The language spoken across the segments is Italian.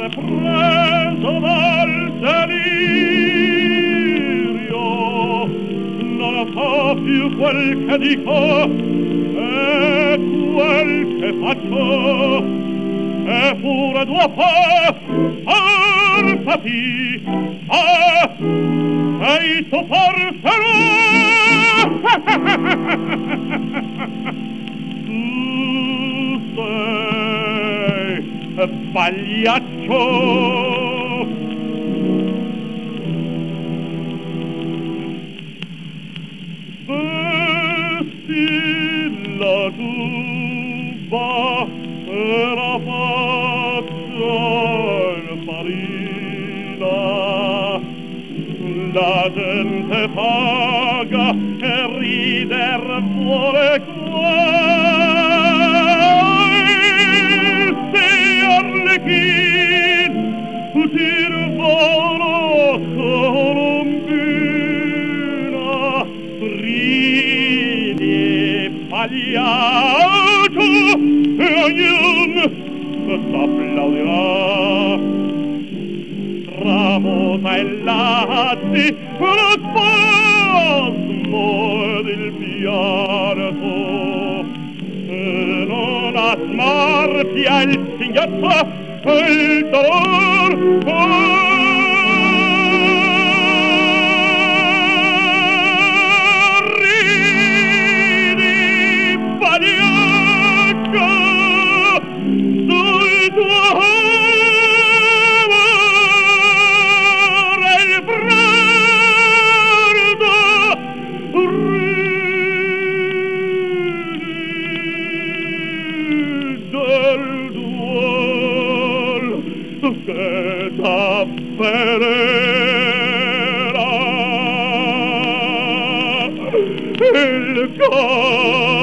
preso dal delirio, non so più quel che dico e quel che faccio, eppure dopo forzati sei tu forcerò. Tu sei pagliaccio. Vesti la giubba era fatta in farina, la gente paga e rider vuole questi arlechin utir volo colombina ridi pagliaccio e ognuno t'applaudirà. Tramosa e latti lo spasmo ed il pianto e non asmartia il singhiozzo e il dolor. Ridi pagliaccio sul tuo che t'avvelerà il cor.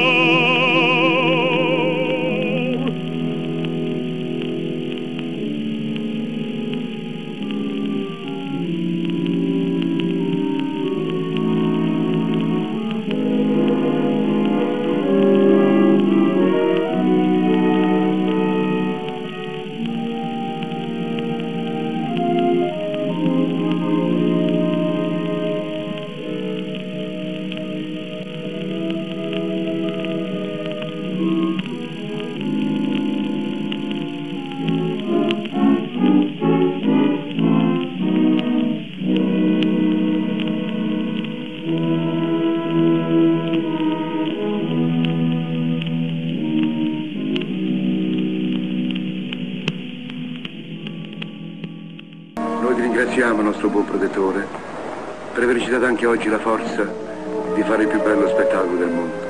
Ringraziamo il nostro buon protettore per averci dato anche oggi la forza di fare il più bello spettacolo del mondo.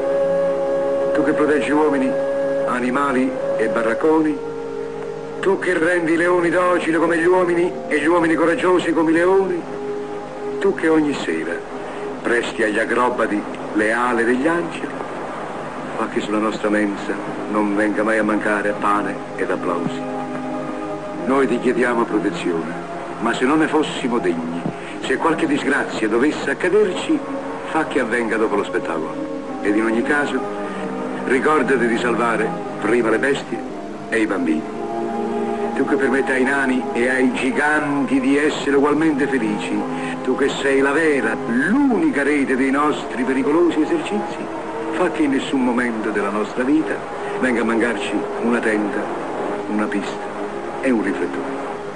Tu che proteggi uomini, animali e barracconi, tu che rendi i leoni docili come gli uomini e gli uomini coraggiosi come i leoni, tu che ogni sera presti agli acrobati le ali degli angeli, fa che sulla nostra mensa non venga mai a mancare pane ed applausi. Noi ti chiediamo protezione, ma se non ne fossimo degni, se qualche disgrazia dovesse accaderci, fa che avvenga dopo lo spettacolo. Ed in ogni caso, ricordati di salvare prima le bestie e i bambini. Tu che permetti ai nani e ai giganti di essere ugualmente felici, tu che sei la vera, l'unica rete dei nostri pericolosi esercizi, fa che in nessun momento della nostra vita venga a mancarci una tenda, una pista e un riflettore.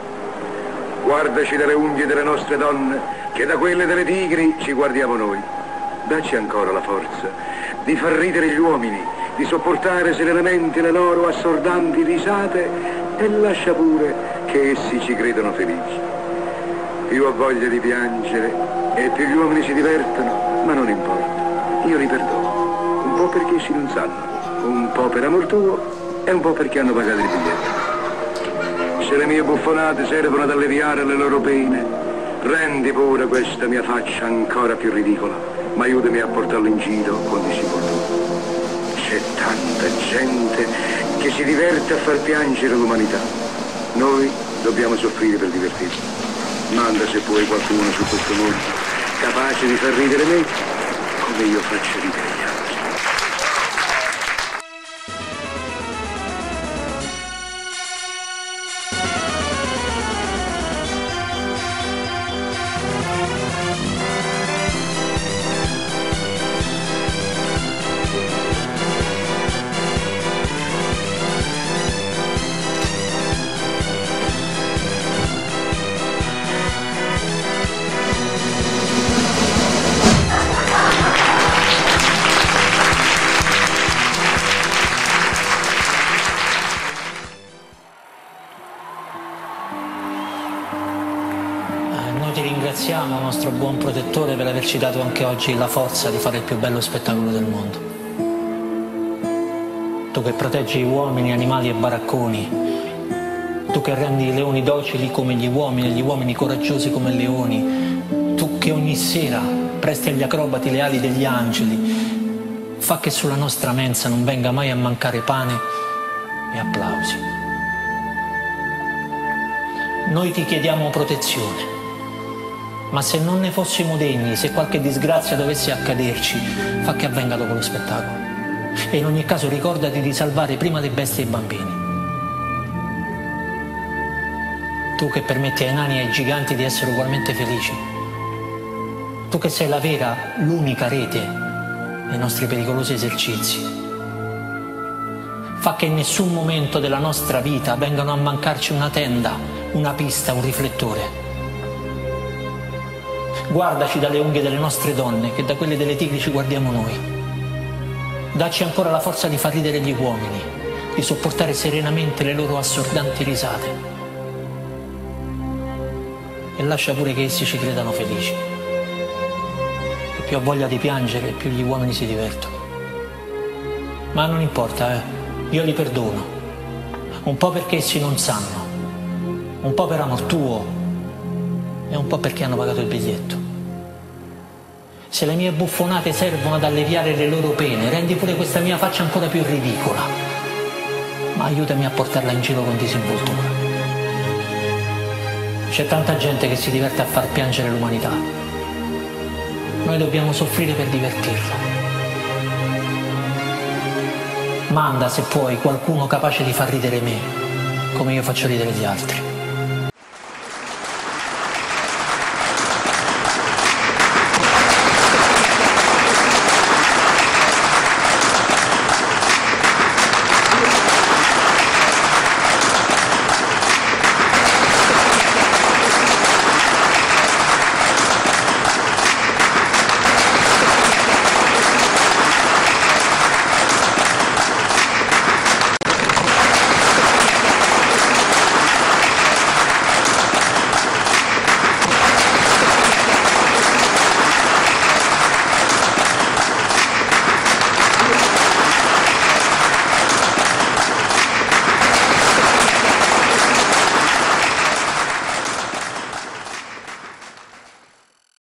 Guardaci dalle unghie delle nostre donne, che da quelle delle tigri ci guardiamo noi. Dacci ancora la forza di far ridere gli uomini, di sopportare serenamente le loro assordanti risate e lascia pure che essi ci credano felici. Io ho voglia di piangere e più gli uomini si divertono, ma non importa, io li perdono. Un po' perché essi non sanno, un po' per amor tuo e un po' perché hanno pagato il biglietto. Se le mie buffonate servono ad alleviare le loro pene, rendi pure questa mia faccia ancora più ridicola, ma aiutami a portarla in giro con disinvoltura. C'è tanta gente che si diverte a far piangere l'umanità. Noi dobbiamo soffrire per divertirci. Manda se puoi qualcuno su questo mondo capace di far ridere me come io faccio ridere gli altri. ringraziamo, nostro buon protettore, per averci dato anche oggi la forza di fare il più bello spettacolo del mondo. Tu che proteggi uomini, animali e baracconi, tu che rendi i leoni docili come gli uomini e gli uomini coraggiosi come leoni, tu che ogni sera presti agli acrobati le ali degli angeli, fa che sulla nostra mensa non venga mai a mancare pane e applausi. Noi ti chiediamo protezione, ma se non ne fossimo degni, se qualche disgrazia dovesse accaderci, fa che avvenga dopo lo spettacolo. E in ogni caso ricordati di salvare prima le bestie e i bambini. Tu che permetti ai nani e ai giganti di essere ugualmente felici. Tu che sei la vera, l'unica rete nei nostri pericolosi esercizi. Fa che in nessun momento della nostra vita vengano a mancarci una tenda, una pista, un riflettore. Guardaci dalle unghie delle nostre donne, che da quelle delle tigri ci guardiamo noi. Dacci ancora la forza di far ridere gli uomini, di sopportare serenamente le loro assordanti risate. E lascia pure che essi ci credano felici. Che più ho voglia di piangere, più gli uomini si divertono. Ma non importa, io li perdono. Un po' perché essi non sanno, un po' per amor tuo e un po' perché hanno pagato il biglietto. Se le mie buffonate servono ad alleviare le loro pene, rendi pure questa mia faccia ancora più ridicola, ma aiutami a portarla in giro con disinvoltura. C'è tanta gente che si diverte a far piangere l'umanità. Noi dobbiamo soffrire per divertirla. Manda, se puoi, qualcuno capace di far ridere me, come io faccio ridere gli altri.